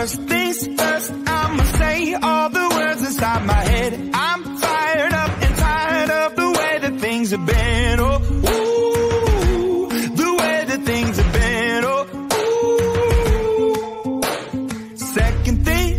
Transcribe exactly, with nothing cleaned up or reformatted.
First things first, I'ma say all the words inside my head. I'm fired up and tired of the way that things have been. Oh, ooh, the way that things have been. Oh, ooh. Second thing